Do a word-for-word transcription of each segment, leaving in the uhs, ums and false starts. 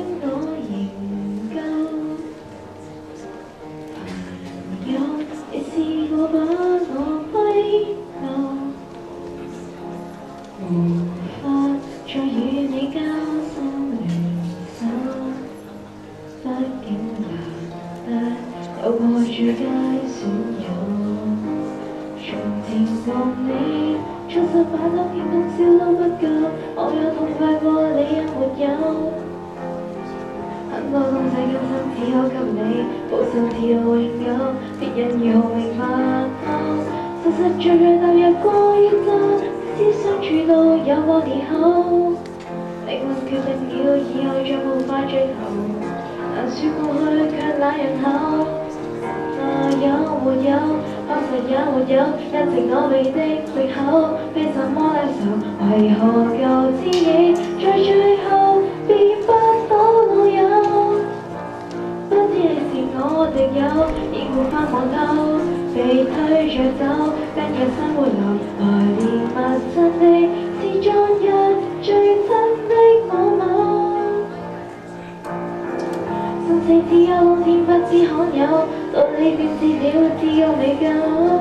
我仍舊朋友，你試過把我歸咎，無法再與你交心聯手，畢竟難得有個最佳損友。 從前共你初十把酒見通宵都不夠，我有痛快過你有沒有？很多東西今生只可給你，保守只有永久，別人如何明白我？實實在在踏入過宇宙，只相處到有個裂口，靈魂決定了以後再無法追求，難說過去卻那人口。 有沒有？確實也沒有，一直我被的藉口，非怎麼領受？為何舊知己在最後變不到老友？不知你是我敵友，已無法望透，被推着走，跟着生活流，來年陌生的是昨日最真的某某。 生死只有老天不知罕有，道理便是了，只有未夠。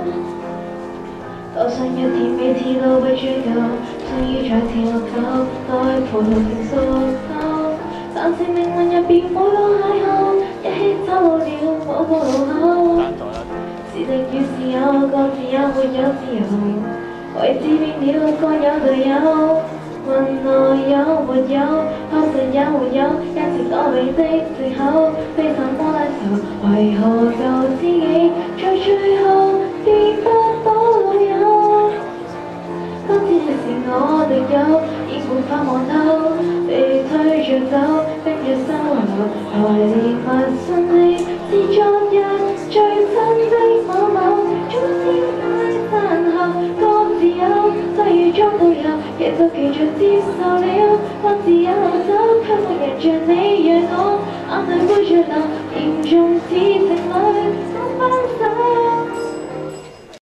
多想一天彼此都不追究，相依在前路口，待葡萄成熟透。但是命運入邊每個邂逅，一起走到了某個路口。是敵與是友，各自也沒有自由，位置變了，各有隊友。 問我有沒有，確實也沒有，一直躲避的藉口，非怎麼領受？為何舊知己在最後變不到老友？當知你是我敵友，已無法望透，被推着走，跟着生活流，來年陌生的是昨日最真的某某，總是太殘後，各自有，際遇中都有。 其實其着接受了，各自有路走，卻沒人像你讓我眼淚背着流，嚴重似情侶。